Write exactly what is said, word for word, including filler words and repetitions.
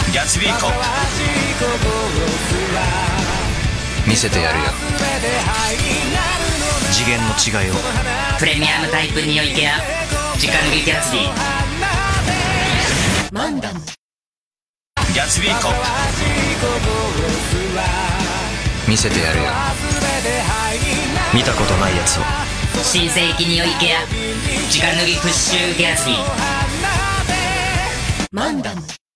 ギャツビーコ見せてやるよ。 次元の違いを。 プレミアムタイプ匂いケア直脱ぎギャツビー。マンダムギャツビーコ見せてやるよ。 見たことないやつを。 新世紀匂いケア直脱ぎプッシュギャツビー。マンダム